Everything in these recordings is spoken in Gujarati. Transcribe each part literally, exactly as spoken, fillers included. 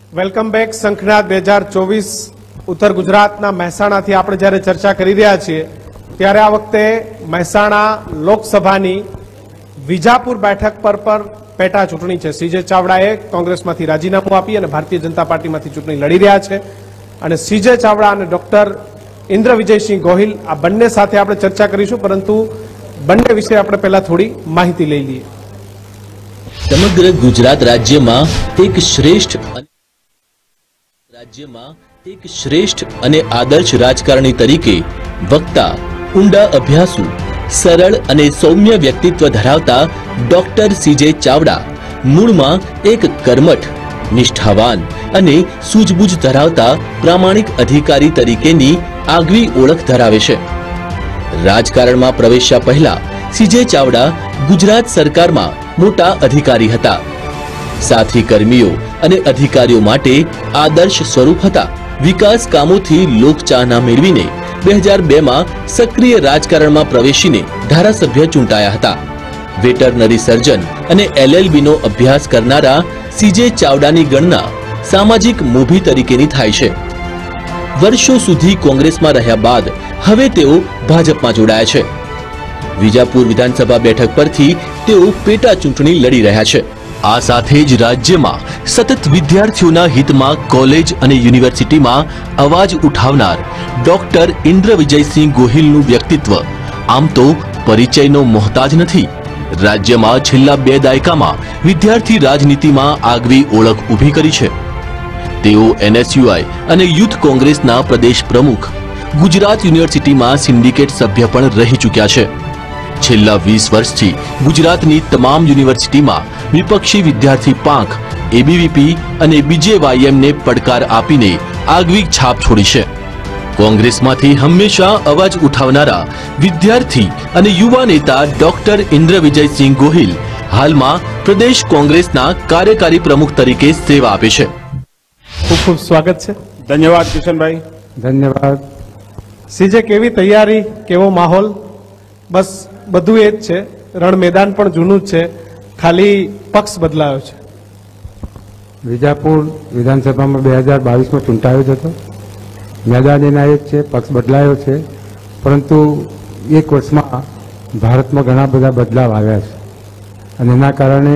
Welcome back. સંખના બે હજાર ચોવીસ ઉત્તર ગુજરાતના મહેસાણાથી આપણે જ્યારે ચર્ચા કરી રહ્યા છીએ ત્યારે આ વખતે મહેસાણા લોકસભાની વિજાપુર બેઠક પર પર પેટા ચૂંટણી છે. સીજે ચાવડાએ કોંગ્રેસમાંથી રાજીનામું આપી અને ભારતીય જનતા પાર્ટીમાંથી ચૂંટણી લડી રહ્યા છે અને સીજે ચાવડા અને ડોક્ટર ઇન્દ્ર વિજયસિંહ ગોહિલ આ બંને સાથે આપણે ચર્ચા કરીશું, પરંતુ બંને વિશે આપણે પહેલા થોડી માહિતી લઈ લઈએ. સમગ્ર ગુજરાત રાજ્યમાં એક શ્રેષ્ઠ રાજ્યમાં એક શ્રેષ્ઠ અને આદર્શ રાજકારણી તરીકે વક્તા, ઊંડા અભ્યાસુ, સરળ અને સૌમ્ય વ્યક્તિત્વ ધરાવતા ડોક્ટર સીજે ચાવડા મૂળમાં એક કર્મઠ, નિષ્ઠાવાન અને સૂઝબૂઝ ધરાવતા પ્રામાણિક અધિકારી તરીકેની આગવી ઓળખ ધરાવે છે. રાજકારણમાં પ્રવેશ્યા પહેલા સીજે ચાવડા ગુજરાત સરકારમાં મોટા અધિકારી હતા. સાથી કર્મીઓ અને અધિકારીઓ માટે આદર્શ સ્વરૂપ હતા. વિકાસ કામોથી લોકચાહના મેળવીને બે હજાર બે માં સક્રિય રાજકારણમાં પ્રવેશીને ધારાસભ્ય ચૂંટાયા હતા. વેટરનરી સર્જન અને એલએલબી નો અભ્યાસ કરનારા સીજે ચાવડાની ગણના સામાજિક મોભી તરીકેની થાય છે. વર્ષો સુધી કોંગ્રેસમાં રહ્યા બાદ હવે તેઓ ભાજપમાં જોડાયા છે. વિજાપુર વિધાનસભા બેઠક પરથી તેઓ પેટા ચૂંટણી લડી રહ્યા છે. આ સાથે જ રાજ્યમાં સતત વિદ્યાર્થીઓના હિતમાં કોલેજ અને યુનિવર્સિટીમાં અવાજ ઉઠાવનાર ડોક્ટર ઇન્દ્ર વિજયસિંહ ગોહિલનું વ્યક્તિત્વ આમ તો પરિચયનો મોહતાજ નથી. રાજ્યમાં છેલ્લા બે દાયકામાં વિદ્યાર્થી રાજનીતિમાં આગવી ઓળખ ઊભી કરી છે. તેઓ એનએસયુઆઈ અને યુથ કોંગ્રેસના પ્રદેશ પ્રમુખ, ગુજરાત યુનિવર્સિટીમાં સિન્ડિકેટ સભ્ય પણ રહી ચૂક્યા છે. છેલ્લા વીસ વર્ષથી ગુજરાતની તમામ યુનિવર્સિટીમાં વિપક્ષી વિદ્યાર્થી પાંખ, એબીવીપી અને બીજેવાયએમને પડકાર આપીને આગવી છાપ છોડી છે. કોંગ્રેસમાંથી હંમેશા અવાજ ઉઠાવનારા વિદ્યાર્થી અને યુવા નેતા ડોક્ટર ઇન્દ્ર વિજયસિંહ ગોહિલ હાલમાં પ્રદેશ કોંગ્રેસના કાર્યકારી પ્રમુખ તરીકે સેવા આપે છે. ખૂબ ખૂબ સ્વાગત છે. ધન્યવાદ કિશનભાઈ. ધન્યવાદ. સીજે, કેવી તૈયારી, કેવો માહોલ? બસ બધું એ જ છે, રણ મેદાન પણ જૂનું જ છે, ખાલી પક્ષ બદલાયો છે. વિજાપુર વિધાનસભામાં બે હજાર બાવીસમાં ચૂંટાયો જ હતો. મેદાન એના એ જ છે, પક્ષ બદલાયો છે, પરંતુ એક વર્ષમાં ભારતમાં ઘણા બધા બદલાવ આવ્યા છે અને એના કારણે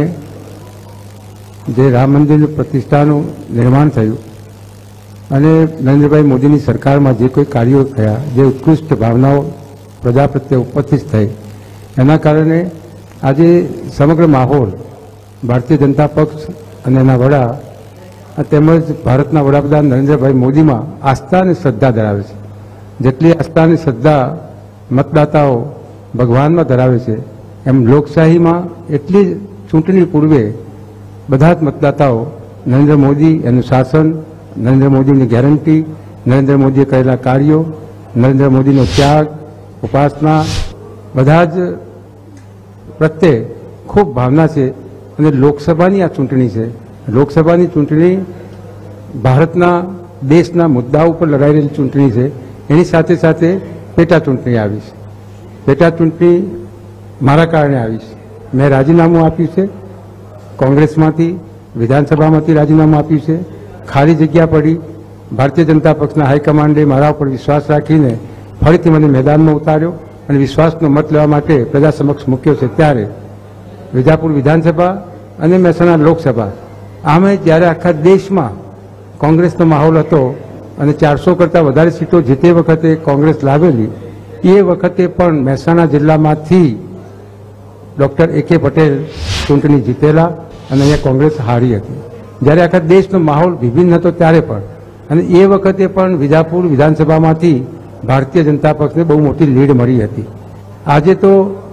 જે રામ મંદિરની પ્રતિષ્ઠાનું નિર્માણ થયું અને નરેન્દ્રભાઈ મોદીની સરકારમાં જે કોઈ કાર્યો થયા, જે ઉત્કૃષ્ટ ભાવનાઓ પ્રજા પ્રત્યે ઉપસ્થિત થઈ, એના કારણે આજે સમગ્ર માહોલ ભારતીય જનતા પક્ષ અને એના વડા તેમજ ભારતના વડાપ્રધાન નરેન્દ્રભાઈ મોદીમાં આસ્થા અને શ્રદ્ધા ધરાવે છે. જેટલી આસ્થા અને શ્રદ્ધા મતદાતાઓ ભગવાનમાં ધરાવે છે, એમ લોકશાહીમાં એટલી જ ચૂંટણી પૂર્વે બધા જ મતદાતાઓ નરેન્દ્ર મોદી, એનું શાસન, નરેન્દ્ર મોદીની ગેરંટી, નરેન્દ્ર મોદીએ કરેલા કાર્યો, નરેન્દ્ર મોદીનો ત્યાગ, ઉપાસના બધા જ પ્રત્યે ખૂબ ભાવના છે. અને લોકસભાની આ ચૂંટણી છે. લોકસભાની ચૂંટણી ભારતના દેશના મુદ્દાઓ ઉપર લડાઈ રહેલી ચૂંટણી છે. એની સાથે સાથે પેટા ચૂંટણી આવી છે. પેટા ચૂંટણી મારા કારણે આવી છે. મેં રાજીનામું આપ્યું છે, કોંગ્રેસમાંથી વિધાનસભામાંથી રાજીનામું આપ્યું છે. ખાલી જગ્યા પડી, ભારતીય જનતા પક્ષના હાઈકમાન્ડે મારા ઉપર વિશ્વાસ રાખીને ફરીથી મને મેદાનમાં ઉતાર્યો અને વિશ્વાસનો મત લેવા માટે પ્રજા સમક્ષ મૂક્યો છે. ત્યારે વિજાપુર વિધાનસભા અને મહેસાણા લોકસભા આમે જ્યારે આખા દેશમાં કોંગ્રેસનો માહોલ હતો અને ચારસો કરતાં વધારે સીટો જે તે વખતે કોંગ્રેસ લાવેલી, એ વખતે પણ મહેસાણા જિલ્લામાંથી ડૉક્ટર એ કે પટેલ ચૂંટણી જીતેલા અને અહીંયા કોંગ્રેસ હારી હતી. જ્યારે આખા દેશનો માહોલ વિભિન્ન હતો ત્યારે પણ, અને એ વખતે પણ વિજાપુર વિધાનસભામાંથી ભારતીય જનતા પક્ષને બહુ મોટી લીડ મળી હતી. આજે તો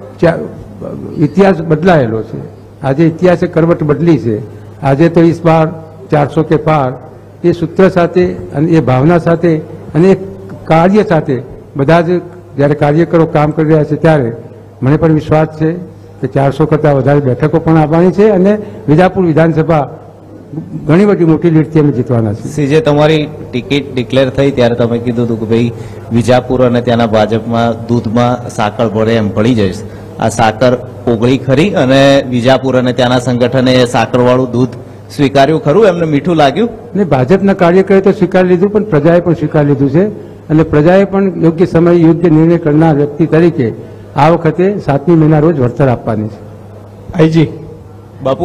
ઇતિહાસ બદલાયેલો છે. આજે ઇતિહાસે કરવટ બદલી છે. આજે તો ઇસ બાર ચારસો કે પાર એ સૂત્ર સાથે અને એ ભાવના સાથે અને એ કાર્ય સાથે બધા જ જ્યારે કાર્યકરો કામ કરી રહ્યા છે, ત્યારે મને પણ વિશ્વાસ છે કે ચારસો કરતાં વધારે બેઠકો પણ આવવાની છે અને વિજાપુર વિધાનસભા ઘણી બધી મોટી લીડથી અમે જીતવાના છે. સીજે, તમારી ટિકિટ ડિક્લેર થઈ ત્યારે તમે કીધું હતું કે ભાઈ વિજાપુર અને ત્યાંના ભાજપમાં દૂધમાં સાકર ભળે એમ ભળી જઈશ. આ સાકર ઓગળી ખરી અને વિજાપુર અને ત્યાંના સંગઠને સાકરવાળું દૂધ સ્વીકાર્યું ખરું? એમને મીઠું લાગ્યું? ને ભાજપના કાર્યકરે તો સ્વીકારી લીધું, પણ પ્રજાએ પણ સ્વીકારી લીધું છે અને પ્રજાએ પણ યોગ્ય સમય યોગ્ય નિર્ણય કરનાર વ્યક્તિ તરીકે આ વખતે સાતમી મેના રોજ વળતર આપવાની છે. આઈજી બાપુ,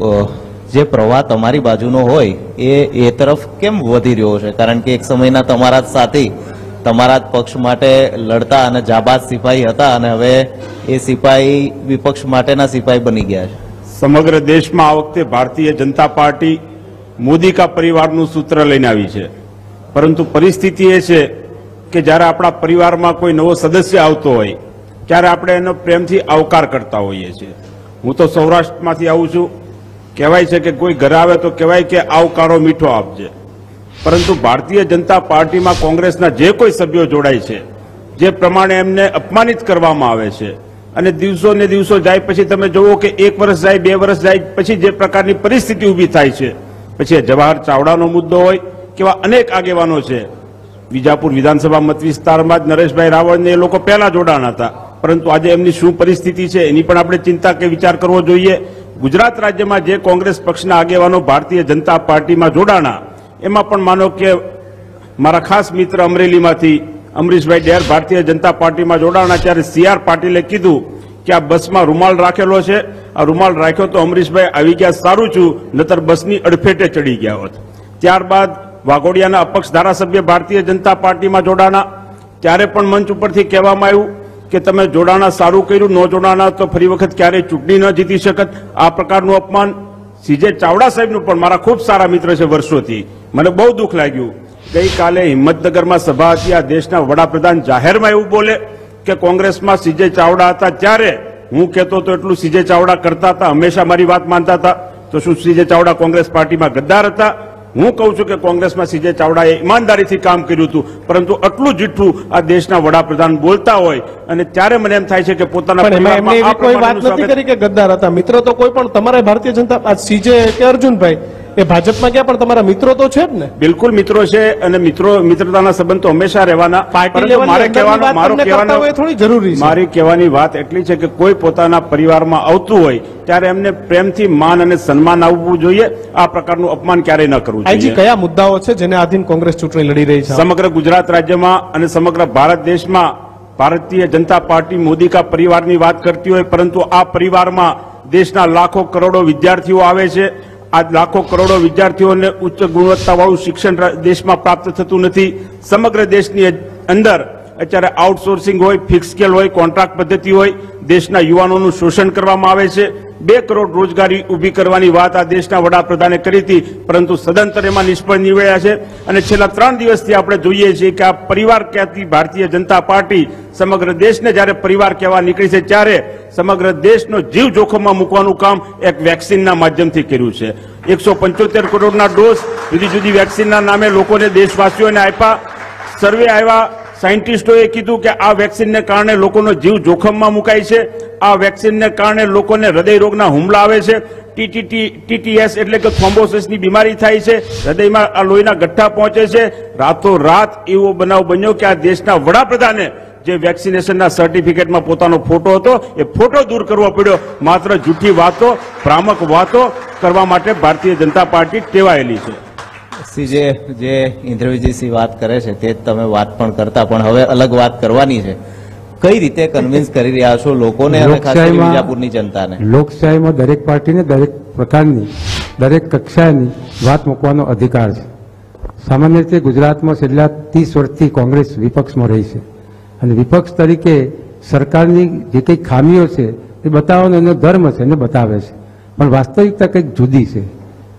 જે પ્રવાહ તમારી બાજુનો હોય એ એ તરફ કેમ વધી રહ્યો છે? કારણ કે એક સમયના તમારા જ સાથી, તમારા જ પક્ષ માટે લડતા અને જાબાઝ સિપાહી હતા અને હવે એ સિપાહી વિપક્ષ માટેના સિપાહી બની ગયા છે. સમગ્ર દેશમાં આ વખતે ભારતીય જનતા પાર્ટી મોદી કા પરિવારનું સૂત્ર લઈને આવી છે, પરંતુ પરિસ્થિતિ એ છે કે જ્યારે આપણા પરિવારમાં કોઈ નવો સદસ્ય આવતો હોય ત્યારે આપણે એનો પ્રેમથી આવકાર કરતા હોઈએ છીએ. હું તો સૌરાષ્ટ્રમાંથી આવું છું. કહેવાય છે કે કોઈ ઘરે આવે તો કહેવાય કે આવકારો મીઠો આપજે, પરંતુ ભારતીય જનતા પાર્ટીમાં કોંગ્રેસના જે કોઈ સભ્યો જોડાય છે, જે પ્રમાણે એમને અપમાનિત કરવામાં આવે છે અને દિવસો ને દિવસો જાય પછી તમે જુઓ કે એક વર્ષ જાય, બે વર્ષ જાય પછી જે પ્રકારની પરિસ્થિતિ ઊભી થાય છે, પછી જવાહર ચાવડાનો મુદ્દો હોય, કેવા અનેક આગેવાનો છે. વિજાપુર વિધાનસભા મત વિસ્તારમાં જ નરેશભાઈ રાવળને એ લોકો પહેલા જોડાણ હતા, પરંતુ આજે એમની શું પરિસ્થિતિ છે એની પણ આપણે ચિંતા કે વિચાર કરવો જોઈએ. ગુજરાત રાજ્યમાં જે કોંગ્રેસ પક્ષના આગેવાનો ભારતીય જનતા પાર્ટીમાં જોડાણા, એમાં પણ માનો કે મારા ખાસ મિત્ર અમરેલીમાંથી અમરીશભાઈ ડેર ભારતીય જનતા પાર્ટીમાં જોડાણા, ત્યારે સી આર પાટીલે કીધું કે આ બસમાં રૂમાલ રાખેલો છે, આ રૂમાલ રાખ્યો તો અમરીશભાઈ આવી ગયા, સારું છું, નતર બસની અડફેટે ચડી ગયા હોત. ત્યારબાદ વાઘોડિયાના અપક્ષ ધારાસભ્ય ભારતીય જનતા પાર્ટીમાં જોડાણા, ત્યારે પણ મંચ ઉપરથી કહેવામાં આવ્યું કે તમે જોડાણા સારું કર્યું, ન જોડાણા તો ફરી વખત ક્યારેય ચૂંટણી ન જીતી શકત. આ પ્રકારનું અપમાન સીજે ચાવડા સાહેબનું પણ મારા ખૂબ સારા મિત્ર છે વર્ષોથી, મને બહુ દુઃખ લાગ્યું. ગઈકાલે હિંમતનગરમાં સભા હતી, આ દેશના વડાપ્રધાન જાહેરમાં એવું બોલે કે કોંગ્રેસમાં સીજે ચાવડા હતા ત્યારે હું કહેતો તો એટલું સીજે ચાવડા કરતા હતા, હંમેશા મારી વાત માનતા હતા. તો શું સીજે ચાવડા કોંગ્રેસ પાર્ટીમાં ગદ્દાર હતા? હું કહું છું કે કોંગ્રેસમાં સીજે ચાવડાએ ઈમાનદારીથી કામ કર્યું હતું, પરંતુ આટલું જૂઠું આ દેશના વડાપ્રધાન બોલતા હોય અને ત્યારે મને એમ થાય છે કે પોતાના પરિવારમાં આ કોઈ વાત નથી કરી કે ગદ્દાર હતા. મિત્રો તો કોઈ પણ તમારા ભારતીય જનતા સીજે કે અર્જુનભાઈ એ ભાજપમાં ગયા, પણ તમારા મિત્રો તો છે જ ને? બિલકુલ મિત્રો છે અને મિત્રો મિત્રતાના સંબંધ તો હંમેશા રહેવાના. મારે કહેવાનો મારો કહેવાનો થોડી જરૂરી છે. મારી કહેવાની વાત એટલી છે કે કોઈ પોતાના પરિવારમાં આવતું હોય ત્યારે એમને પ્રેમથી માન અને સન્માન આપવું જોઈએ. આ પ્રકારનું અપમાન ક્યારેય ન કરવું જોઈએ. કયા મુદ્દાઓ છે જેને આધીન કોંગ્રેસ ચૂંટણી લડી રહી છે? સમગ્ર ગુજરાત રાજ્યમાં અને સમગ્ર ભારત દેશમાં ભારતીય જનતા પાર્ટી મોદી કા પરિવારની વાત કરતી હોય, પરંતુ આ પરિવારમાં દેશના લાખો કરોડો વિદ્યાર્થીઓ આવે છે. આ લાખો કરોડો વિદ્યાર્થીઓને ઉચ્ચ ગુણવત્તાવાળું શિક્ષણ દેશમાં પ્રાપ્ત થતું નથી. સમગ્ર દેશની અંદર અત્યારે આઉટસોર્સિંગ હોય, ફિક્સ સ્કેલ હોય, કોન્ટ્રાક્ટ પદ્ધતિ હોય, દેશના યુવાનોનું શોષણ કરવામાં આવે છે. બે કરોડ રોજગારી ઊભી કરવાની વાત આ દેશના વડાપ્રધાને કરી હતી, પરંતુ સદંતર એમાં નિષ્ફળ નીવડ્યા છે. અને છેલ્લા ત્રણ દિવસથી આપણે જોઈએ છીએ કે આ પરિવાર કહેતી ભારતીય જનતા પાર્ટી સમગ્ર દેશને જ્યારે પરિવાર કહેવા નીકળી છે, ત્યારે સમગ્ર દેશનો જીવ જોખમમાં મૂકવાનું કામ એક વેક્સિનના માધ્યમથી કર્યું છે. એકસો પંચોતેર કરોડના ડોઝ જુદી જુદી વેક્સિનના નામે લોકોને, દેશવાસીઓને આપ્યા. સર્વે આવ્યા, સાયન્ટિસ્ટોએ કીધું કે આ વેક્સિનને કારણે લોકોનો જીવ જોખમમાં મુકાય છે. આ વેક્સિનને કારણે લોકોને હૃદય રોગના હુમલા આવે છે. ટીટીટી ટીટીએસ એટલે કે થ્રોમ્બોસિસની બીમારી થાય છે, હૃદયમાં આ લોહીના ગઠ્ઠા પહોંચે છે. રાતોરાત એવો બનાવ બન્યો કે આ દેશના વડાપ્રધાને જે વેક્સિનેશનના સર્ટિફિકેટમાં પોતાનો ફોટો હતો એ ફોટો દૂર કરવો પડ્યો. માત્ર જૂઠી વાતો, ભ્રામક વાતો કરવા માટે ભારતીય જનતા પાર્ટી ટેવાયેલી છે. સીજે જે ઇન્દ્રવિજયસિંહ વાત કરે છે તે તમે વાત પણ કરતા, પણ હવે અલગ વાત કરવાની છે. કઈ રીતે કન્વિન્સ કરી રહ્યા છો લોકોને અને ખાસ કરીને વિજાપુરની જનતાને? લોકશાહીમાં દરેક પાર્ટીને દરેક પ્રકારની, દરેક કક્ષાની વાત મૂકવાનો અધિકાર છે. સામાન્ય રીતે ગુજરાતમાં છેલ્લા ત્રીસ વર્ષથી કોંગ્રેસ વિપક્ષમાં રહી છે અને વિપક્ષ તરીકે સરકારની જે કંઈ ખામીઓ છે એ બતાવવાનો એનો ધર્મ છે, એને બતાવે છે, પણ વાસ્તવિકતા કંઈક જુદી છે.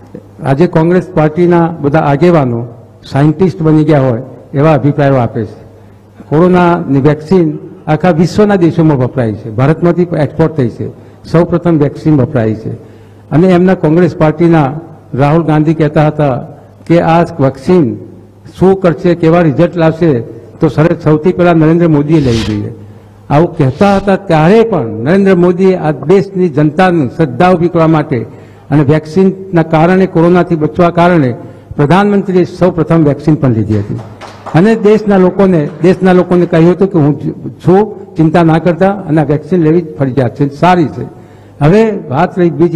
આજે કોંગ્રેસ પાર્ટીના બધા આગેવાનો સાયન્ટિસ્ટ બની ગયા હોય એવા અભિપ્રાયો આપે છે. કોરોનાની વેક્સિન આખા વિશ્વના દેશોમાં વપરાય છે, ભારતમાંથી એક્સપોર્ટ થઈ છે, સૌ પ્રથમ વેક્સિન વપરાય છે. અને એમના કોંગ્રેસ પાર્ટીના રાહુલ ગાંધી કહેતા હતા કે આ વેક્સિન શું કરશે, કેવા રિઝલ્ટ લાવશે, તો સરસ સૌથી પહેલા નરેન્દ્ર મોદીએ લેવી જોઈએ. આવું કહેતા હતા ત્યારે પણ નરેન્દ્ર મોદીએ આ દેશની જનતાની શ્રદ્ધા ઉભી કરવા માટે અને વેક્સિનના કારણે, કોરોનાથી બચવા કારણે પ્રધાનમંત્રીએ સૌ પ્રથમ વેક્સિન પણ લીધી હતી અને દેશના લોકોને દેશના લોકોને કહ્યું હતું કે હું છું, ચિંતા ના કરતા, અને વેક્સિન લેવી ફરજિયાત છે, સારી છે. હવે વાત રહી બીજી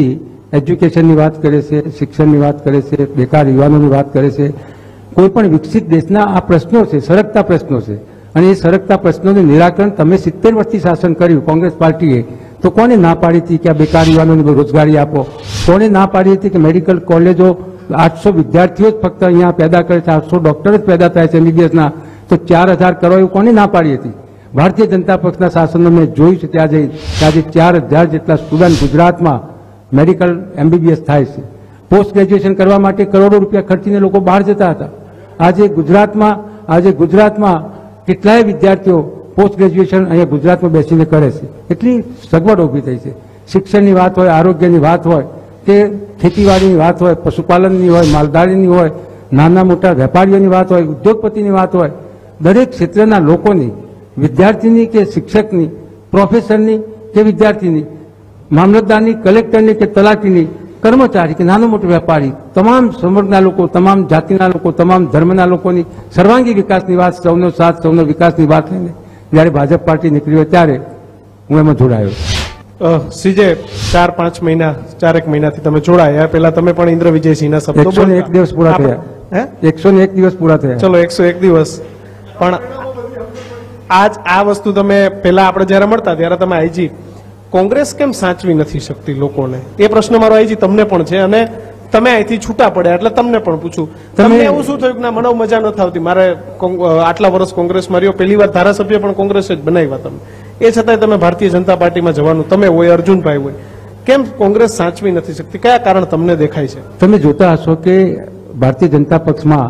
એજ્યુકેશનની વાત કરે છે, શિક્ષણની વાત કરે છે, બેકાર યુવાનોની વાત કરે છે. કોઈ પણ વિકસિત દેશના આ પ્રશ્નો છે, સળગતા પ્રશ્નો છે, અને એ સળગતા પ્રશ્નોનું નિરાકરણ તમે સિત્તેર વર્ષથી શાસન કર્યું કોંગ્રેસ પાર્ટીએ, તો કોને ના પાડી હતી કે આ બેકાર યુવાનોને રોજગારી આપો? કોને ના પાડી હતી કે મેડિકલ કોલેજો આઠસો વિદ્યાર્થીઓ જ ફક્ત અહીંયા પેદા કરે છે, આઠસો ડોક્ટર જ પેદા થાય છે એમબીબીએસના, તો ચાર હજાર કરો એવું કોને ના પાડી હતી? ભારતીય જનતા પક્ષના શાસનમાં મેં જોયું છે ત્યાં જઈ આજે ચાર હજાર જેટલા સ્ટુડન્ટ ગુજરાતમાં મેડિકલ એમબીબીએસ થાય છે. પોસ્ટ ગ્રેજ્યુએશન કરવા માટે કરોડો રૂપિયા ખર્ચીને લોકો બહાર જતા હતા. આજે ગુજરાતમાં આજે ગુજરાતમાં કેટલાય વિદ્યાર્થીઓ પોસ્ટ ગ્રેજ્યુએશન અહીંયા ગુજરાતમાં બેસીને કરે છે. એટલી સગવડ ઊભી થઈ છે. શિક્ષણની વાત હોય, આરોગ્યની વાત હોય, કે ખેતીવાડીની વાત હોય, પશુપાલનની હોય, માલધારીની હોય, નાના મોટા વેપારીઓની વાત હોય, ઉદ્યોગપતિની વાત હોય, દરેક ક્ષેત્રના લોકોની, વિદ્યાર્થીની કે શિક્ષકની, પ્રોફેસરની કે વિદ્યાર્થીની, મામલતદારની, કલેક્ટરની કે તલાટીની, કર્મચારી કે નાનો મોટો વેપારી, તમામ સમર્ગના લોકો, તમામ જાતિના લોકો, તમામ ધર્મના લોકોની સર્વાંગી વિકાસની વાત, સૌનો સાથ, સૌનો વિકાસની વાત લઈને જ્યારે ભાજપ પાર્ટી નીકળી હોય ત્યારે હું એમાં જોડાયો. સીજે ચાર પાંચ મહિના ચારેક મહિનાથી તમે જોડાયા, પહેલા તમે પણ ઇન્દ્ર વિજયસિંહના શબ્દો એકસો ને એક દિવસ પૂરા થયા. હે એકસો ને એક દિવસ પૂરા થયા. ચલો એકસો એક દિવસ. પણ આજ આ વસ્તુ તમે પહેલા આપણે જયારે મળતા ત્યારે તમે આઈજી કોંગ્રેસ કેમ સાચવી નથી શકતી લોકોને, એ પ્રશ્ન મારો આઈજી તમને પણ છે, અને તમે અહીંથી છૂટા પડ્યા એટલે તમને પણ પૂછું, તમને એવું શું થયું કે ના મને મજા નથી આવતી, મારે આટલા વર્ષ કોંગ્રેસમાં રહ્યો, પહેલી વાર ધારાસભ્ય પણ કોંગ્રેસ જ બનાવ્યા તમે, એ છતાંય તમે ભારતીય જનતા પાર્ટીમાં જવાનું, તમે હોય, અર્જુનભાઈ હોય, કેમ કોંગ્રેસ સાચવી નથી શકતી? કયા કારણ તમને દેખાય છે? તમે જોતા હશો કે ભારતીય જનતા પક્ષમાં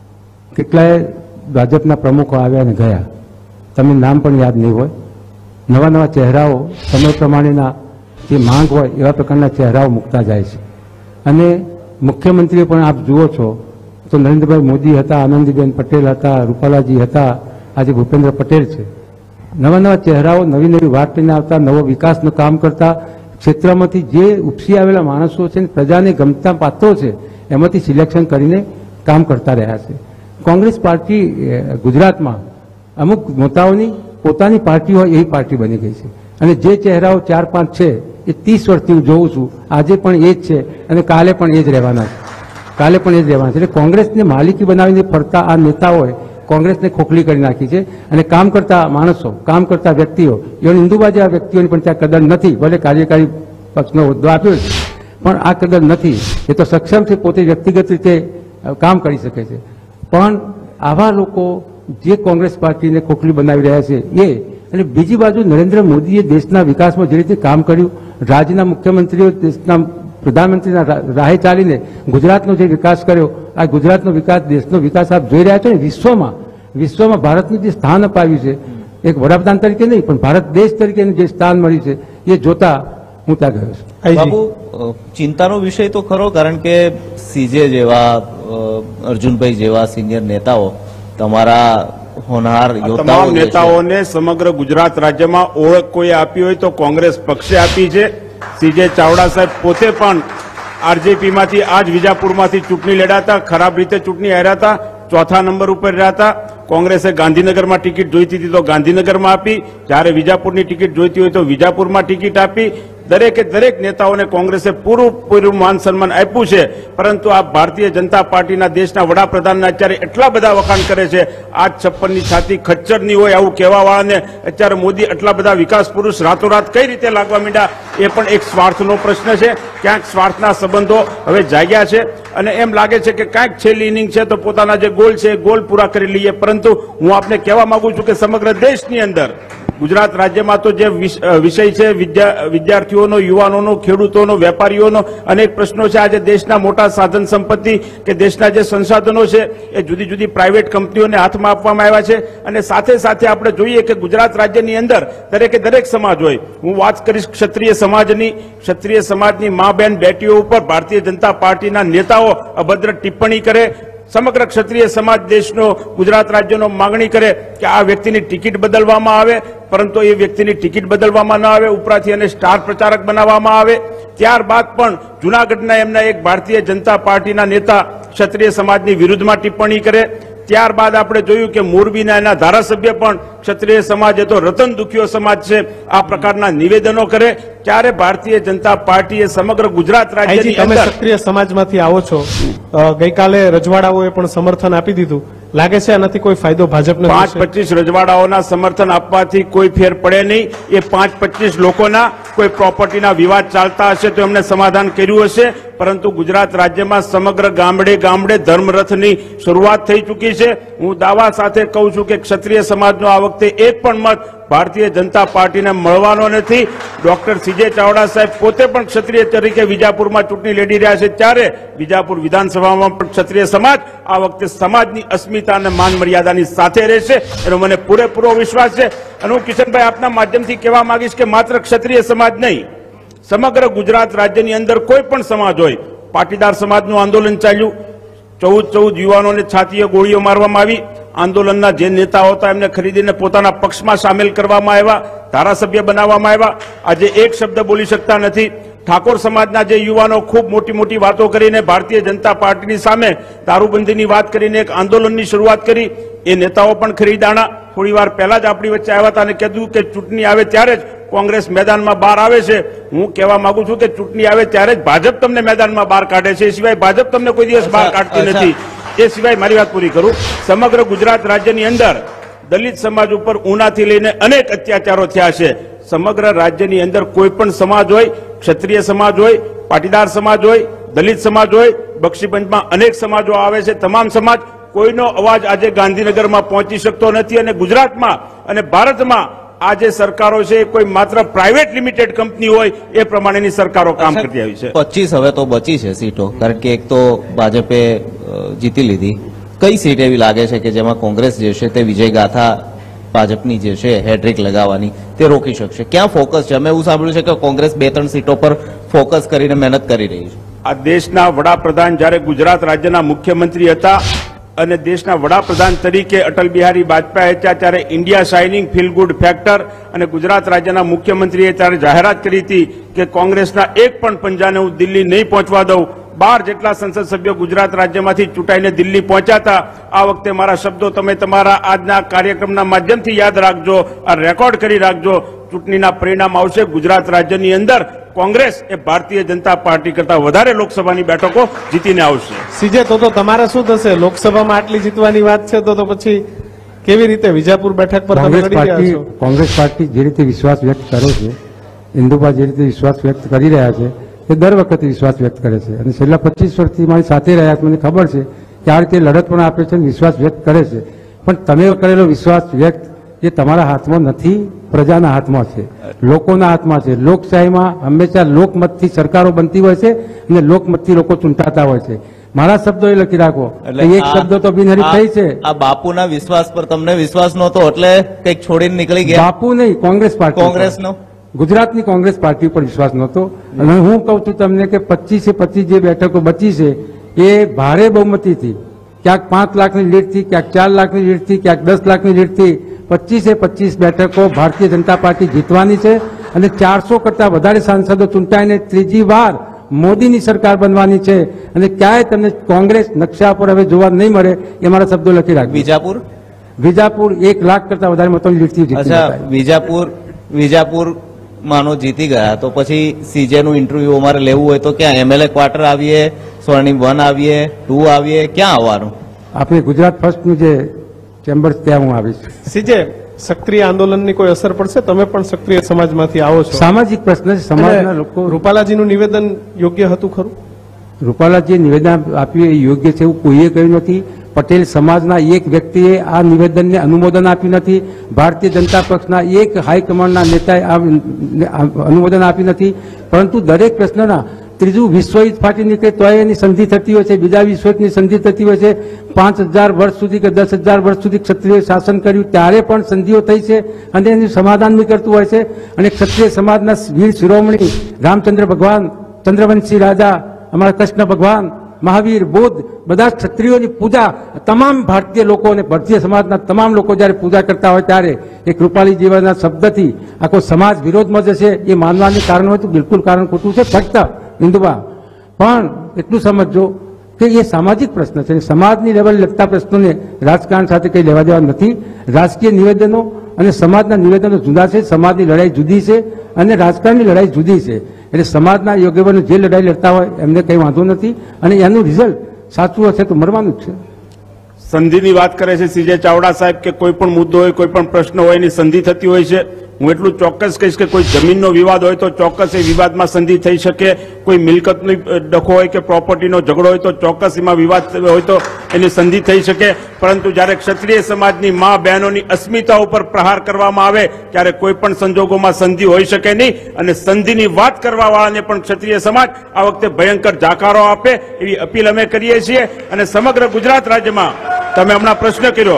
કેટલાય ભાજપના પ્રમુખો આવ્યા અને ગયા, તમને નામ પણ યાદ નહીં હોય. નવા નવા ચહેરાઓ સમય પ્રમાણેના જે માંગ હોય એવા પ્રકારના ચહેરાઓ મૂકતા જાય છે. અને મુખ્યમંત્રીઓ પણ આપ જુઓ છો તો નરેન્દ્રભાઈ મોદી હતા, આનંદીબેન પટેલ હતા, રૂપાલાજી હતા, આજે ભૂપેન્દ્ર પટેલ છે. નવા નવા ચહેરાઓ નવી નવી વાત લઈને આવતા, નવો વિકાસનું કામ કરતા, ક્ષેત્રમાંથી જે ઉપસી આવેલા માણસો છે, પ્રજાને ગમતા પાત્રો છે, એમાંથી સિલેક્શન કરીને કામ કરતા રહ્યા છે. કોંગ્રેસ પાર્ટી ગુજરાતમાં અમુક મોટાઓની પોતાની પાર્ટી હોય એવી પાર્ટી બની ગઈ છે. અને જે ચહેરાઓ ચાર પાંચ છે એ ત્રીસ વર્ષથી હું જોઉં છું, આજે પણ એ જ છે અને કાલે પણ એ જ રહેવાના છે. કાલે પણ એ જ રહેવાના છે. એટલે કોંગ્રેસને માલિકી બનાવીને ફરતા આ નેતાઓએ કોંગ્રેસને ખોખલી કરી નાખી છે. અને કામ કરતા માણસો, કામ કરતા વ્યક્તિઓ, even ઇન્દુબા જેવા વ્યક્તિઓની પણ ત્યાં કદર નથી. ભલે કાર્યકારી પક્ષનો હોદ્દો આપ્યો છે પણ આ કદર નથી. એ તો સક્ષમ છે, પોતે વ્યક્તિગત રીતે કામ કરી શકે છે. પણ આવા લોકો જે કોંગ્રેસ પાર્ટીને ખોખલી બનાવી રહ્યા છે એ, અને બીજી બાજુ નરેન્દ્ર મોદીએ દેશના વિકાસમાં જે રીતે કામ કર્યું, રાજ્યના મુખ્યમંત્રીઓ દેશના પ્રધાનમંત્રીના રાહે ચાલીને ગુજરાતનો જે વિકાસ કર્યો, આ ગુજરાતનો વિકાસ, દેશનો વિકાસ આપ જોઈ રહ્યા છો ને. વિશ્વમાં વિશ્વમાં ભારતનું જે સ્થાન અપાવ્યું છે, એક વડાપ્રધાન તરીકે નહીં પણ ભારત દેશ તરીકે જે સ્થાન મળ્યું છે, એ જોતા હું ત્યાં ગયો છું. બાબુ, ચિંતાનો વિષય તો ખરો, કારણ કે સીજે જેવા, અર્જુનભાઈ જેવા સિનિયર નેતાઓ, તમારા હોનહાર તમામ નેતાઓને સમગ્ર ગુજરાત રાજ્યમાં ઓળખ કોઈ આપી હોય તો કોંગ્રેસ પક્ષે આપી છે. સીજે ચાવડા સાહેબ પોતે પણ આરજેપીમાંથી, આજ વિજાપુરમાંથી ચૂંટણી લડાતા, ખરાબ રીતે ચૂંટણી હાર્યા હતા, ચોથા નંબર ઉપર રહ્યા હતા. કોંગ્રેસે ગાંધીનગરમાં ટિકિટ જોઈતી હતી તો ગાંધીનગરમાં આપી, જ્યારે વિજાપુરની ટિકિટ જોઈતી હોય તો વિજાપુરમાં ટિકિટ આપી. દરેકે દરેક નેતાઓને કોંગ્રેસે પૂરું પૂરું માન સન્માન આપ્યું છે. પરંતુ આ ભારતીય જનતા પાર્ટીના દેશના વડાપ્રધાનના અત્યારે એટલા બધા વખાણ કરે છે, આજ છપ્પનની છાતી ખચ્ચરની હોય આવું કહેવાવાળાને અત્યારે મોદી એટલા બધા વિકાસ પુરુષ રાતોરાત કઈ રીતે લાગવા માંડ્યા, એ પણ એક સ્વાર્થનો પ્રશ્ન છે. ક્યાંક સ્વાર્થના સંબંધો હવે જાગ્યા છે અને એમ લાગે છે કે કાંઈક છેલ્લી ઇનિંગ છે તો પોતાના જે ગોલ છે એ ગોલ પૂરા કરી લઈએ. પરંતુ હું આપને કહેવા માંગુ છું કે સમગ્ર દેશની અંદર, ગુજરાત રાજ્યમાં તો જે વિષય છે, વિદ્યાર્થીઓનો, યુવાનોનો, ખેડૂતોનો, વેપારીઓનો અનેક પ્રશ્નો છે. આજે દેશના મોટા સાધન સંપત્તિ કે દેશના જે સંસાધનો છે એ જુદી જુદી પ્રાઇવેટ કંપનીઓને હાથમાં આપવામાં આવ્યા છે. અને સાથે સાથે આપણે જોઈએ કે ગુજરાત રાજ્યની અંદર દરેકે દરેક સમાજ હોય, હું વાત કરીશ ક્ષત્રિય સમાજની, ક્ષત્રિય સમાજની મા બેન બેટીઓ ઉપર ભારતીય જનતા પાર્ટીના નેતાઓ અભદ્ર ટિપ્પણી કરે, સમગ્ર ક્ષત્રિય સમાજ દેશનો, ગુજરાત રાજ્યનો માંગણી કરે કે આ વ્યક્તિની ટિકિટ બદલવામાં આવે, પરંતુ એ વ્યક્તિની ટિકિટ બદલવામાં ન આવે, ઉપરાથી એને સ્ટાર પ્રચારક બનાવવામાં આવે. ત્યારબાદ પણ જૂનાગઢના એમના એક ભારતીય જનતા પાર્ટીના નેતા ક્ષત્રિય સમાજની વિરુદ્ધમાં ટિપ્પણી કરે, ત્યારબાદ આપણે જોયું કે મોરબીના એના ધારાસભ્ય પણ ક્ષત્રિય સમાજ એ તો રતન દુખીઓ સમાજ છે આ પ્રકારના નિવેદનો કરે ત્યારે ભારતીય જનતા પાર્ટીએ સમગ્ર ગુજરાત રાજ્યની તમે અંદર ક્ષત્રિય સમાજમાંથી આવો છો, ગઈકાલે રજવાડાઓએ પણ સમર્થન આપી દીધું, લાગે છે આનાથી કોઈ ફાયદો ભાજપને પાંચ પચીસ રજવાડાઓના સમર્થન આપવાથી કોઈ ફેર પડે નહીં. એ પાંચ પચીસ લોકોના કોઈ પ્રોપર્ટીના વિવાદ ચાલતા હશે તો એમને સમાધાન કર્યું હશે, પરંતુ ગુજરાત રાજ્યમાં સમગ્ર ગામડે ગામડે ધર્મરથની શરૂઆત થઈ ચૂકી છે. હું દાવા સાથે કહું છું કે ક્ષત્રિય સમાજનો આ વખતે એક પણ મત ભારતીય જનતા પાર્ટીને મળવાનો નથી. ડોક્ટર સીજે ચાવડા સાહેબ પોતે પણ ક્ષત્રિય તરીકે વિજાપુરમાં ચૂંટણી લડી રહ્યા છે ત્યારે વિજાપુર વિધાનસભામાં પણ ક્ષત્રિય સમાજ આ વખતે સમાજની અસ્મિતા અને માન મર્યાદાની સાથે રહેશે એનો મને પૂરેપૂરો વિશ્વાસ છે. અને હું કિશનભાઈ આપના માધ્યમથી કહેવા માંગીશ કે માત્ર ક્ષત્રિય સમાજ નહીં, સમગ્ર ગુજરાત રાજ્યની અંદર કોઈ પણ સમાજ હોય, પાટીદાર સમાજનું આંદોલન ચાલ્યું, ચૌદ ચૌદ યુવાનોને છાતીએ ગોળીઓ મારવામાં આવી, આંદોલનના જે નેતાઓ હતા એમને ખરીદીને પોતાના પક્ષમાં સામેલ કરવામાં આવ્યા, ધારાસભ્ય બનાવવામાં આવ્યા, આજે એક શબ્દ બોલી શકતા નથી. ઠાકોર સમાજના જે યુવાનો ખૂબ મોટી મોટી વાતો કરીને ભારતીય જનતા પાર્ટીની સામે દારૂબંધીની વાત કરીને એક આંદોલનની શરૂઆત કરી, એ નેતાઓ પણ ખરીદાણા. થોડી વાર પહેલા જ આપણી વચ્ચે આવ્યા હતા અને કીધું કે ચૂંટણી આવે ત્યારે જ કોંગ્રેસ મેદાનમાં બહાર આવે છે. હું કહેવા માંગુ છું કે ચૂંટણી આવે ત્યારે જ ભાજપ તમને મેદાનમાં બહાર કાઢે છે, એ સિવાય ભાજપ તમને કોઈ દિવસ બહાર કાઢતી નથી. એ સિવાય મારી વાત પૂરી કરું, સમગ્ર ગુજરાત રાજ્યની અંદર દલિત સમાજ ઉપર ઉનાથી લઈને અનેક અત્યાચારો થયા છે. સમગ્ર રાજ્યની અંદર કોઈ પણ સમાજ હોય, ક્ષત્રિય સમાજ હોય, પાટીદાર સમાજ હોય, દલિત સમાજ હોય, બક્ષીપંચમાં અનેક સમાજો આવે છે, તમામ સમાજ, કોઈનો અવાજ આજે ગાંધીનગરમાં પહોંચી શકતો નથી. અને ગુજરાતમાં અને ભારતમાં આ જે સરકારો છે કોઈ માત્ર પ્રાઇવેટ લિમિટેડ કંપની હોય એ પ્રમાણેની સરકારો કામ કરતી આવી છે. પચીસ હવે તો બચી છે સીટો, કારણ કે એક તો ભાજપે જીતી લીધી. કઈ સીટ એવી લાગે છે કે જેમાં કોંગ્રેસ જે છે તે વિજય ગાથા ભાજપની જે છે હેડ્રિક લગાવવાની તે રોકી શકશે? ક્યાં ફોકસ છે? અમે એવું સાંભળ્યું છે કે કોંગ્રેસ બે ત્રણ સીટો પર ફોકસ કરીને મહેનત કરી રહી છે. આ દેશના વડાપ્રધાન જ્યારે ગુજરાત રાજ્યના મુખ્યમંત્રી હતા અને દેશના વડાપ્રધાન તરીકે અટલ બિહારી વાજપેયી હતા ત્યારે India shining feel good factor અને ગુજરાત રાજ્યના મુખ્યમંત્રીએ ત્યારે જાહેરાત કરી હતી કે કોંગ્રેસના એક પણ પંજાને હું દિલ્હી નહીં પહોંચવા દઉં. બાર જેટલા સંસદ સભ્યો ગુજરાત રાજ્યમાંથી ચૂંટાઈને દિલ્હી પહોંચ્યા હતા. આ વખતે મારા શબ્દો તમે તમારા આજના કાર્યક્રમના માધ્યમથી યાદ રાખજો, આ રેકોર્ડ કરી રાખજો. ચૂંટણીના પરિણામ આવશે. ગુજરાત રાજ્યની અંદર કોંગ્રેસ એ ભારતીય જનતા પાર્ટી કરતા વધારે લોકસભાની બેઠકો જીતીને આવશે. સીજે તો તો તમારે શું થશે? લોકસભામાં આટલી જીતવાની વાત છે તો તો પછી કેવી રીતે વિજાપુર બેઠક પર તમે કોંગ્રેસ લડી રહ્યા પાર્ટી છો? કોંગ્રેસ પાર્ટી જે રીતે વિશ્વાસ વ્યક્ત કરે છે, ઇન્દુબા જે રીતે વિશ્વાસ વ્યક્ત કરી રહ્યા છે એ દર વખતે વિશ્વાસ વ્યક્ત કરે છે અને છેલ્લા પચીસ વર્ષથી મારી સાથે રહ્યા છે. મને ખબર છે કે આ રીતે લડત પણ આપે છે અને વિશ્વાસ વ્યક્ત કરે છે, પણ તમે કરેલો વિશ્વાસ વ્યક્ત એ તમારા હાથમાં નથી, પ્રજાના હાથમાં છે, લોકોના હાથમાં છે. લોકશાહીમાં હંમેશા લોકમતથી સરકારો બનતી હોય છે અને લોકમતથી લોકો ચૂંટાતા હોય છે. મારા શબ્દો એ લખી રાખો, એક શબ્દ તો બિનહરીફ થઈ છે. આ બાપુના વિશ્વાસ પર તમને વિશ્વાસ નહોતો એટલે કંઈક છોડીને નીકળી ગયા? બાપુ નહીં, કોંગ્રેસ પાર્ટી, કોંગ્રેસનો, ગુજરાતની કોંગ્રેસ પાર્ટી પર વિશ્વાસ નહોતો. અને હું કહું છું તમને કે પચીસે પચીસ જે બેઠકો બચી છે એ ભારે બહુમતીથી, ક્યાંક પાંચ લાખની લીડથી, ક્યાંક ચાર લાખની લીડથી, ક્યાંક દસ લાખની લીડથી પચીસે પચીસ બેઠકો ભારતીય જનતા પાર્ટી જીતવાની છે અને ચારસો કરતા વધારે સાંસદો ચૂંટાઈને ત્રીજી વાર મોદીની સરકાર બનવાની છે. અને ક્યાંય તમને કોંગ્રેસ નકશા પર હવે જોવા નહીં મળે એ મારા શબ્દો લખી રાખજો. વિજાપુર વિજાપુર એક લાખ કરતા વધારે મતોની લીડથી જીતી અચ્છા, શકાય. વિજાપુર વિજાપુર માનો જીતી ગયા તો પછી સીજે નું ઇન્ટરવ્યુ અમારે લેવું હોય તો ક્યાં? એમએલએ ક્વાર્ટર આવીએ, સ્વર્ણિમ વન આવીએ, ટુ આવીએ, ક્યાં આવવાનું? આપણે ગુજરાત ફર્સ્ટનું જે ચેમ્બર ત્યાં હું આવીશ. સીજે, સક્રિય આંદોલનની કોઈ અસર પડશે? તમે પણ સક્રિય સમાજમાંથી આવો છો. સામાજિક પ્રશ્ન છે, સમાજના લોકો. રૂપાલાજીનું નિવેદન યોગ્ય હતું ખરું? રૂપાલાજીએ નિવેદન આપ્યું એ યોગ્ય છે એવું કોઈએ કહ્યું નથી. પટેલ સમાજના એક વ્યક્તિએ આ નિવેદનને અનુમોદન આપ્યું નથી. ભારતીય જનતા પક્ષના એક હાઈકમાન્ડના નેતાએ આ અનુમોદન આપ્યું નથી. પરંતુ દરેક પ્રશ્નના ત્રીજું વિશ્વયુદ્ધ ફાટી નીકળે તો એની સંધિ થતી હોય છે, બીજા વિશ્વયુદ્ધની સંધિ થતી હોય છે. પાંચ હજાર વર્ષ સુધી કે દસ હજાર વર્ષ સુધી ક્ષત્રિય શાસન કર્યું ત્યારે પણ સંધિઓ થઈ છે અને એનું સમાધાન નીકળતું હોય છે. અને ક્ષત્રિય સમાજના વીર શિરોમણી રામચંદ્ર ભગવાન, ચંદ્રવંશી રાજા, અમારા કૃષ્ણ ભગવાન, મહાવીર, બુદ્ધ, બધા ક્ષત્રિયોની પૂજા તમામ ભારતીય લોકો અને ભારતીય સમાજના તમામ લોકો જ્યારે પૂજા કરતા હોય ત્યારે એક રૂપાલી જેવાના શબ્દથી આખો સમાજ વિરોધમાં જશે એ માનવાનું કારણ હોય તો બિલકુલ કારણ ખોટું છે. ફક્ત હિન્દુબા પણ એટલું સમજજો કે કે એ સામાજિક પ્રશ્ન છે. સમાજની લેવલે લગતા પ્રશ્નોને રાજકારણ સાથે કંઈ લેવા દેવા નથી. રાજકીય નિવેદનો અને સમાજના નિવેદનો જુદા છે. સમાજની લડાઈ જુદી છે અને રાજકારણની લડાઈ જુદી છે. એટલે સમાજના યોગ્યવનો જે લડાઈ લડતા હોય એમને કંઈ વાંધો નથી અને એનું રિઝલ્ટ સાચું હશે તો મળવાનું જ છે. સંધિની વાત કરે છે સીજે ચાવડા સાહેબ કે કોઈ પણ મુદ્દો હોય, કોઈ પણ પ્રશ્ન હોય એની સંધિ થતી હોય છે. હું એટલું ચોક્કસ કહીશ કે કોઈ જમીનનો વિવાદ હોય તો ચોક્કસ એ વિવાદમાં સંધિ થઈ શકે. કોઈ મિલકતનો ડખો હોય કે પ્રોપર્ટીનો ઝઘડો હોય તો ચોક્કસ એમાં વિવાદ હોય તો એની સંધિ થઈ શકે. પરંતુ જ્યારે ક્ષત્રિય સમાજની મા બહેનોની અસ્મિતા ઉપર પ્રહાર કરવામાં આવે ત્યારે કોઈ પણ સંજોગોમાં સંધિ હોઈ શકે નહીં. અને સંધિની વાત કરવા વાળાને પણ ક્ષત્રિય સમાજ આ વખતે ભયંકર જાકારો આપે એવી અપીલ અમે કરીએ છીએ. અને સમગ્ર ગુજરાત રાજ્યમાં તમે હમણાં પ્રશ્ન કર્યો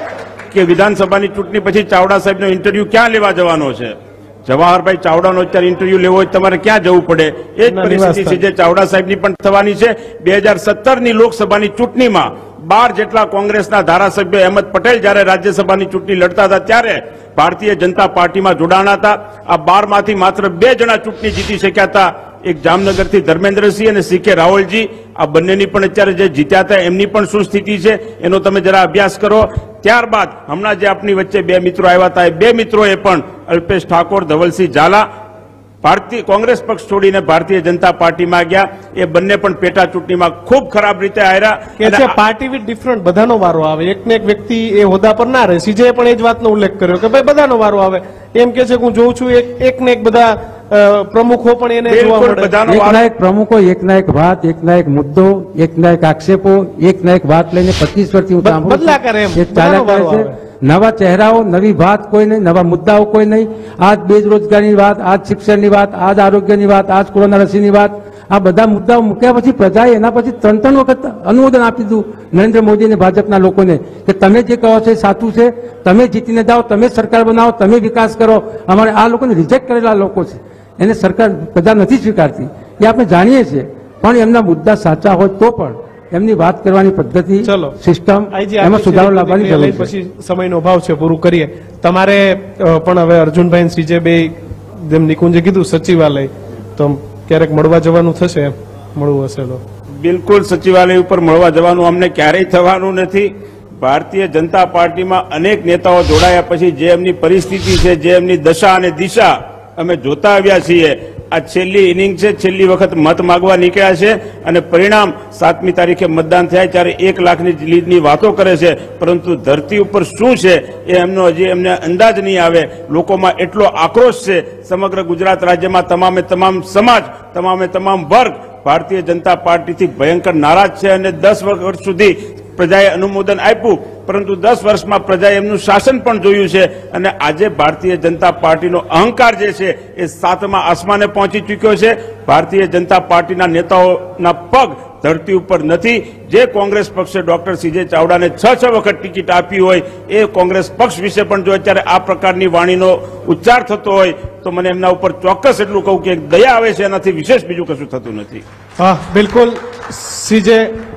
કે વિધાનસભાની ચૂંટણી પછી ચાવડા સાહેબનો ઇન્ટરવ્યુ ક્યાં લેવા જવાનો છે. જવાહરભાઈ ચાવડાનો અત્યારે ઇન્ટરવ્યુ લેવો હોય તમારે ક્યાં જવું પડે? એ જ પરિસ્થિતિ છે જે ચાવડા સાહેબની પણ થવાની છે. બે હજાર સત્તરની લોકસભાની ચૂંટણીમાં બાર જેટલા કોંગ્રેસના ધારાસભ્યો અહેમદ પટેલ જયારે રાજ્યસભાની ચૂંટણી લડતા હતા ત્યારે ભારતીય જનતા પાર્ટીમાં જોડાણા હતા. આ બાર માંથી માત્ર બે જણા ચૂંટણી જીતી શક્યા હતા. એક જામનગરથી ધર્મેન્દ્રસિંહ અને સી કે રાવલજી. આ બંનેની પણ અત્યારે જે જીત્યા હતા એમની પણ શું સ્થિતિ છે એનો તમે જરા અભ્યાસ કરો. ત્યારબાદ હમણાં જે આપણી વચ્ચે બે મિત્રો આવ્યા હતા એ બે મિત્રોએ પણ અલ્પેશ ઠાકોર, ધવલસિંહ ઝાલા ભારતીય કોંગ્રેસ પક્ષ છોડીને ભારતીય જનતા પાર્ટીમાં ગયા. એ બંને પણ પેટા ચૂંટણીમાં ખૂબ ખરાબ રીતે હાર્યા. કે છે પાર્ટી વિથ ડિફરન્ટ, બધાનો વારો આવે. એક ને એક વ્યક્તિ એ હોદ્દા પર ના રહે. સીજે પણ એ જ વાતનો ઉલ્લેખ કર્યો કે ભાઈ બધાનો વારો આવે. એમ કે છે હું જોઉં છું એક એક ને એક બધા પ્રમુખો પણ એને જોવા મળે. એકના એક પ્રમુખો, એકના એક વાત, એકના એક મુદ્દો, એકના એક આક્ષેપો, એકના એક વાત લઈને પચીસ વર્ષથી હું સાંભળું છું. બદલા કરે એમ. એ ચાલ્યા કરે છે. નવા ચહેરાઓ, નવી વાત કોઈ નહીં, નવા મુદ્દાઓ કોઈ નહીં. આજ બેરોજગારીની વાત, આજ શિક્ષણની વાત, આજ આરોગ્યની વાત, આજ કોરોના રસીની વાત, આ બધા મુદ્દાઓ મૂક્યા પછી પ્રજાએ એના પછી ત્રણ ત્રણ વખત અનુમોદન આપી દીધું નરેન્દ્ર મોદી અને ભાજપના લોકોને કે તમે જે કહો છો એ સાચું છે, તમે જીતીને જાઓ, તમે સરકાર બનાવો, તમે વિકાસ કરો. અમારે આ લોકોને રિજેક્ટ કરેલા લોકો છે, એને સરકાર પ્રજા નથી સ્વીકારતી એ આપણે જાણીએ છીએ. પણ એમના મુદ્દા સાચા હોય તો પણ એમની વાત કરવાની પદ્ધતિ, સિસ્ટમ, એમાં સુધારો લાવવાની જરૂર છે. પછી સમયનો અભાવ છે, પૂરું કરીએ. તમારે પણ હવે અર્જુનભાઈ સીજે બે જેમ નિકુંજે કીધું સચિવાલય તો ક્યારેક મળવા જવાનું થશે? મળવું હશે તો બિલકુલ સચિવાલય ઉપર મળવા જવાનું અમને ક્યારેય થવાનું નથી. ભારતીય જનતા પાર્ટીમાં અનેક નેતાઓ જોડાયા પછી જે એમની પરિસ્થિતિ છે, જે એમની દશા અને દિશા અમે જોતા આવ્યા છીએ. આ છેલ્લી ઇનિંગ છે, છેલ્લી વખત મત માગવા નીકળ્યા છે અને પરિણામ સાતમી તારીખે મતદાન થાય ત્યારે એક લાખની લીડની વાતો કરે છે. પરંતુ ધરતી ઉપર શું છે એ એમનો હજી એમને અંદાજ નહીં આવે. લોકોમાં એટલો આક્રોશ છે. સમગ્ર ગુજરાત રાજ્યમાં તમામે તમામ સમાજ, તમામે તમામ વર્ગ ભારતીય જનતા પાર્ટીથી ભયંકર નારાજ છે અને દસ વર્ષ સુધી પ્રજાએ અનુમોદન આપ્યું પરંતુ દસ વર્ષમાં પ્રજાએ એમનું શાસન પણ જોયું છે. અને આજે ભારતીય જનતા પાર્ટીનો અહંકાર જે છે એ સાતમા આસમાને પહોંચી ચૂક્યો છે. ભારતીય જનતા પાર્ટીના નેતાઓના પગ ધરતી ઉપર નથી. જે કોંગ્રેસ પક્ષે ડોક્ટર સીજે ચાવડાને છ છ વખત ટિકિટ આપી હોય એ કોંગ્રેસ પક્ષ વિશે પણ જો અત્યારે આ પ્રકારની વાણીનો ઉચ્ચાર થતો હોય તો મને એમના ઉપર ચોક્કસ એટલું કહું કે દયા આવે છે, એનાથી વિશેષ બીજું કશું થતું નથી. હા, બિલકુલ. સીજે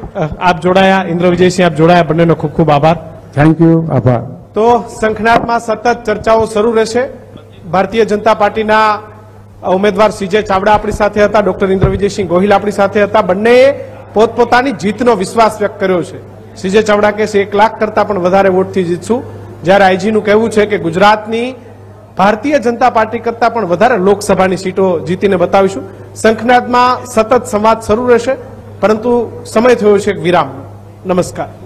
આપ જોડાયા, ઇન્દ્ર વિજયસિંહ આપ જોડાયા, બંનેનો ખૂબ ખૂબ આભાર. Thank you. આભાર. તો શંખનાદમાં સતત ચર્ચાઓ શરૂ રહેશે. ભારતીય જનતા પાર્ટીના ઉમેદવાર સીજે ચાવડા આપણી સાથે હતા, ડોક્ટર ઇન્દ્ર વિજયસિંહ ગોહિલ આપણી સાથે હતા. બંનેએ પોતપોતાની જીતનો વિશ્વાસ વ્યક્ત કર્યો છે. સીજે ચાવડા કહે છે એક લાખ કરતા પણ વધારે વોટથી જીતશું, જ્યારે આઈજીનું કહેવું છે કે ગુજરાતની ભારતીય જનતા પાર્ટી કરતા પણ વધારે લોકસભાની સીટો જીતીને બતાવીશું. શંખનાદમાં સતત સંવાદ શરૂ રહેશે, પરંતુ સમય થયો છે એક વિરામ. નમસ્કાર.